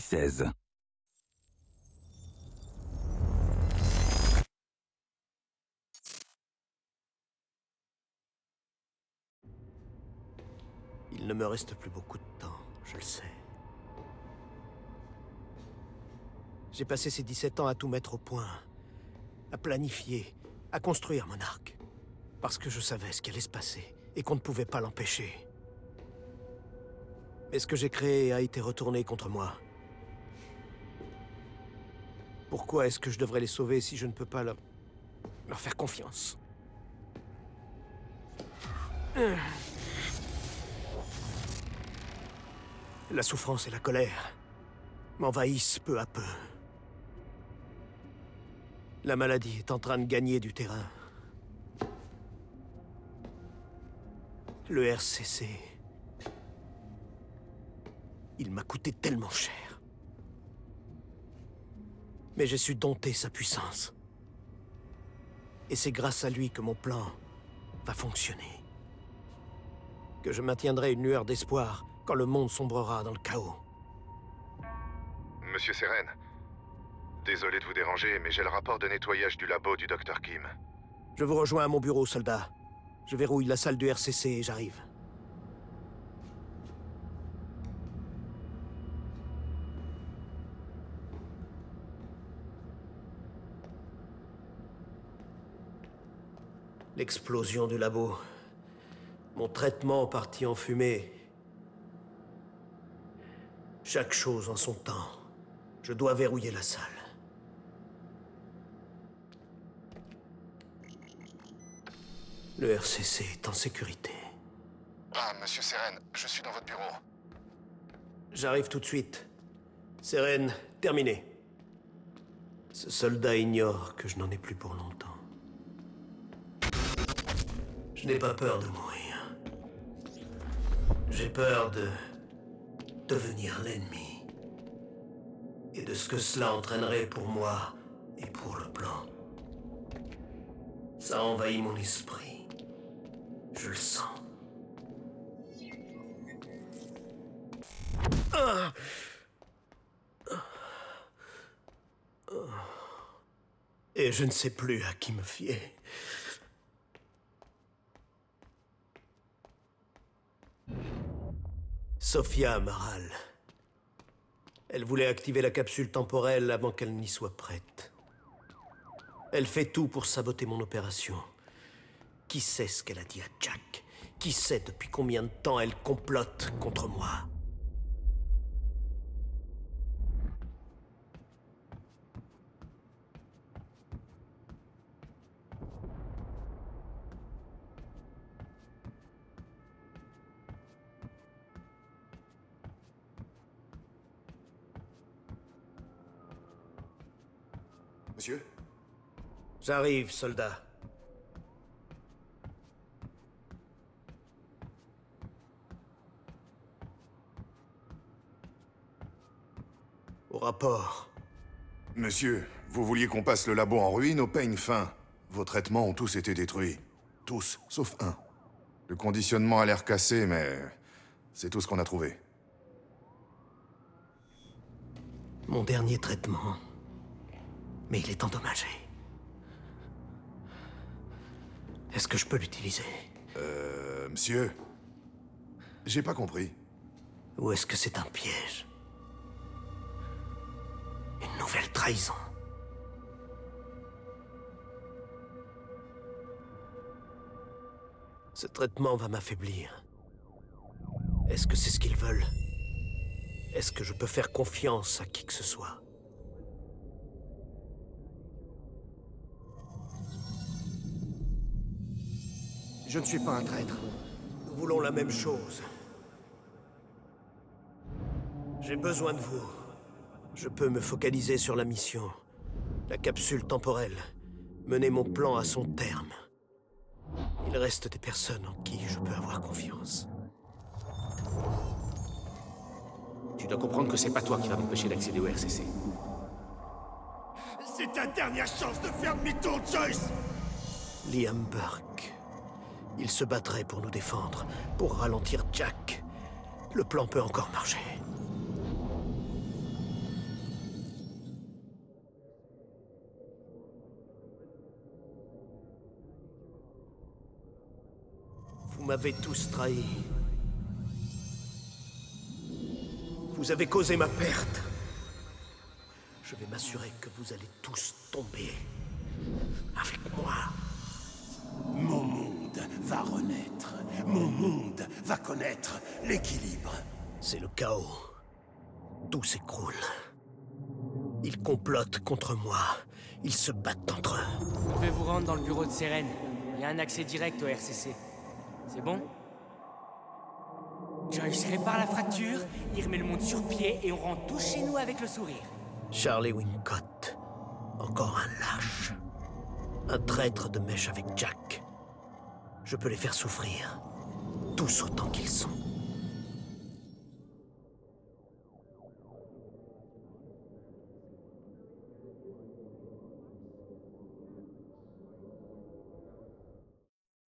2016. Il ne me reste plus beaucoup de temps, je le sais. J'ai passé ces 17 ans à tout mettre au point, à planifier, à construire mon arc. Parce que je savais ce qui allait se passer, et qu'on ne pouvait pas l'empêcher. Mais ce que j'ai créé a été retourné contre moi. Pourquoi est-ce que je devrais les sauver si je ne peux pas leur faire confiance? La souffrance et la colère m'envahissent peu à peu. La maladie est en train de gagner du terrain. Le RCC... il m'a coûté tellement cher. Mais j'ai su dompter sa puissance. Et c'est grâce à lui que mon plan va fonctionner. Que je maintiendrai une lueur d'espoir quand le monde sombrera dans le chaos. Monsieur Seren, désolé de vous déranger, mais j'ai le rapport de nettoyage du labo du Dr Kim. Je vous rejoins à mon bureau, soldat. Je verrouille la salle du RCC et j'arrive. L'explosion du labo. Mon traitement parti en fumée. Chaque chose en son temps. Je dois verrouiller la salle. Le RCC est en sécurité. Ah, monsieur Seren, je suis dans votre bureau. J'arrive tout de suite. Seren, terminé. Ce soldat ignore que je n'en ai plus pour longtemps. Je n'ai pas peur de mourir. J'ai peur de devenir l'ennemi. Et de ce que cela entraînerait pour moi et pour le plan. Ça envahit mon esprit. Je le sens. Et je ne sais plus à qui me fier. Sophia Amaral. Elle voulait activer la capsule temporelle avant qu'elle n'y soit prête. Elle fait tout pour saboter mon opération. Qui sait ce qu'elle a dit à Jack? Qui sait depuis combien de temps elle complote contre moi? Monsieur? J'arrive, soldat. Au rapport. Monsieur, vous vouliez qu'on passe le labo en ruine au peigne fin. Vos traitements ont tous été détruits. Tous, sauf un. Le conditionnement a l'air cassé, mais c'est tout ce qu'on a trouvé. Mon dernier traitement. Mais il est endommagé. Est-ce que je peux l'utiliser? Monsieur? J'ai pas compris. Ou est-ce que c'est un piège? Une nouvelle trahison? Ce traitement va m'affaiblir. Est-ce que c'est ce qu'ils veulent? Est-ce que je peux faire confiance à qui que ce soit? Je ne suis pas un traître. Nous voulons la même chose. J'ai besoin de vous. Je peux me focaliser sur la mission. La capsule temporelle. Mener mon plan à son terme. Il reste des personnes en qui je peux avoir confiance. Tu dois comprendre que c'est pas toi qui vas m'empêcher d'accéder au RCC. C'est ta dernière chance de faire demi-tour, Joyce! Liam Burke. Il se battrait pour nous défendre, pour ralentir Jack. Le plan peut encore marcher. Vous m'avez tous trahi. Vous avez causé ma perte. Je vais m'assurer que vous allez tous tomber. Avec moi. Mon monde va renaître. Mon monde va connaître l'équilibre. C'est le chaos. Tout s'écroule. Ils complotent contre moi. Ils se battent entre eux. Vous pouvez vous rendre dans le bureau de Sérène. Il y a un accès direct au RCC. C'est bon? Joyce répare la fracture, il remet le monde sur pied et on rentre tous chez nous avec le sourire. Charlie Wincott. Encore un lâche. Un traître de mèche avec Jack. Je peux les faire souffrir. Tous autant qu'ils sont.